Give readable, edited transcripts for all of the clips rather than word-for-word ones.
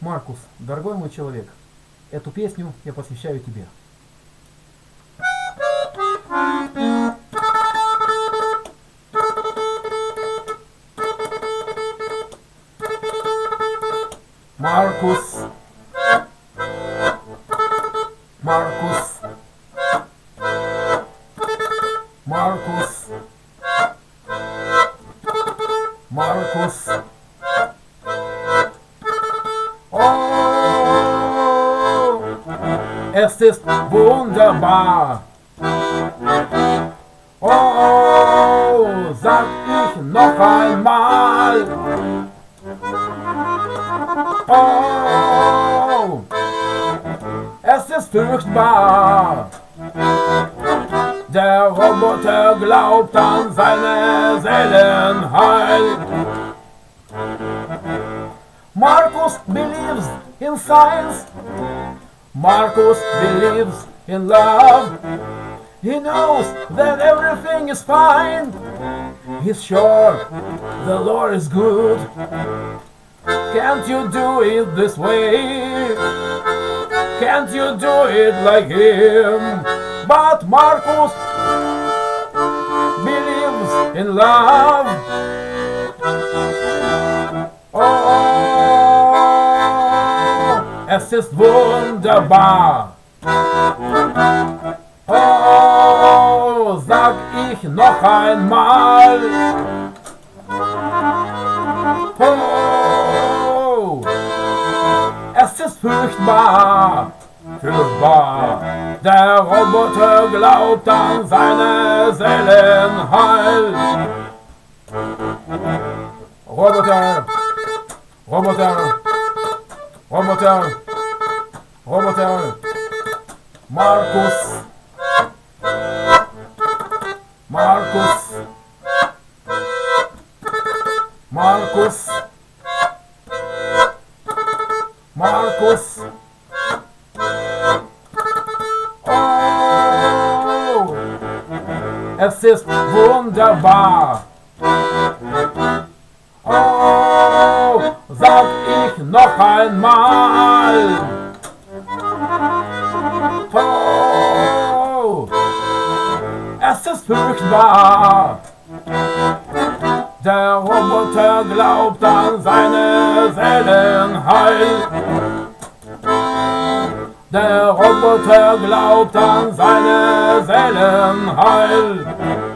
Маркус, дорогой мой человек, эту песню я посвящаю тебе. Маркус, Маркус, Маркус, Маркус. Oh, es ist wunderbar. Oh, sag ich noch einmal. Oh, es ist furchtbar. Der Roboter glaubt an seine Seelenheil. Marcus believes in science. Marcus believes in love. He knows that everything is fine. He's sure the Lord is good. Can't you do it this way? Can't you do it like him? But Marcus believes in love. Oh, es ist wunderbar. Oh, sag ich noch einmal. Oh, es ist furchtbar, furchtbar. Der Roboter glaubt an seine Seelenheil. Roboter, Roboter, Roboter, Roboter. Marcus, Marcus, Marcus, Marcus. Oh, es ist wunderbar. Oh, sag ich noch einmal. Oh, es ist furchtbar. Der Roboter glaubt an seine Seelenheil. Der Roboter glaubt an seine Seelenheil.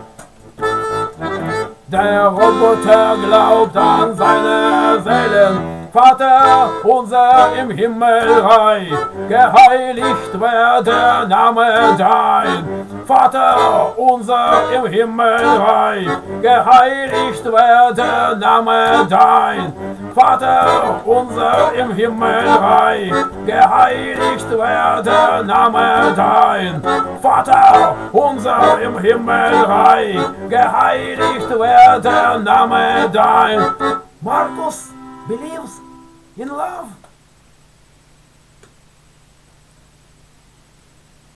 Der Roboter glaubt an seine Seelen. Vater unser im Himmelreich, geheiligt werde Name dein. Vater unser im Himmelreich, geheiligt werde Name dein. Vater unser im Himmelreich, geheiligt werde Name dein. Vater unser im Himmelreich, geheiligt werde Name dein. Marcus believes in love.